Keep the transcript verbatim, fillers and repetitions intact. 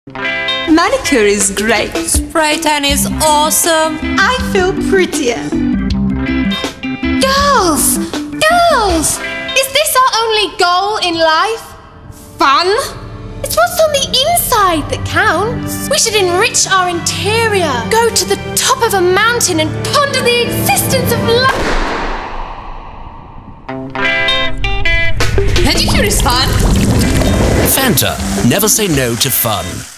Manicure is great. Spray tan is awesome. I feel prettier. Girls! Girls! Is this our only goal in life? Fun? It's what's on the inside that counts. We should enrich our interior. Go to the top of a mountain and ponder the existence of life. Pedicure is fun. Fanta. Never say no to fun.